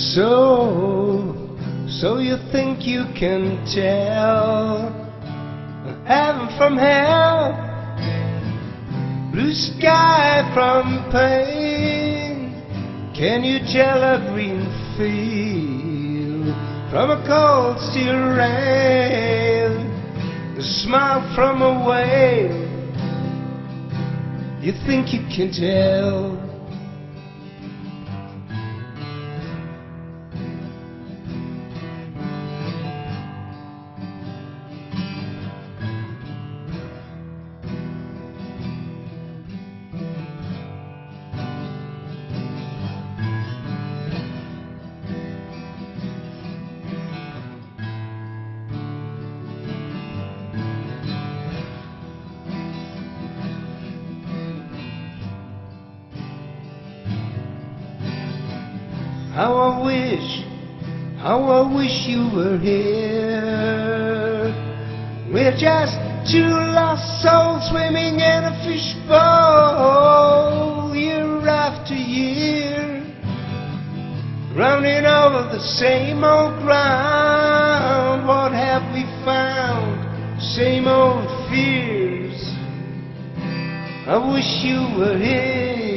So you think you can tell heaven from hell, blue sky from pain? Can you tell a green field from a cold steel rail, the smile from a whale? You think you can tell? How I wish you were here. We're just two lost souls swimming in a fishbowl, year after year, running over the same old ground. What have we found? Same old fears. I wish you were here.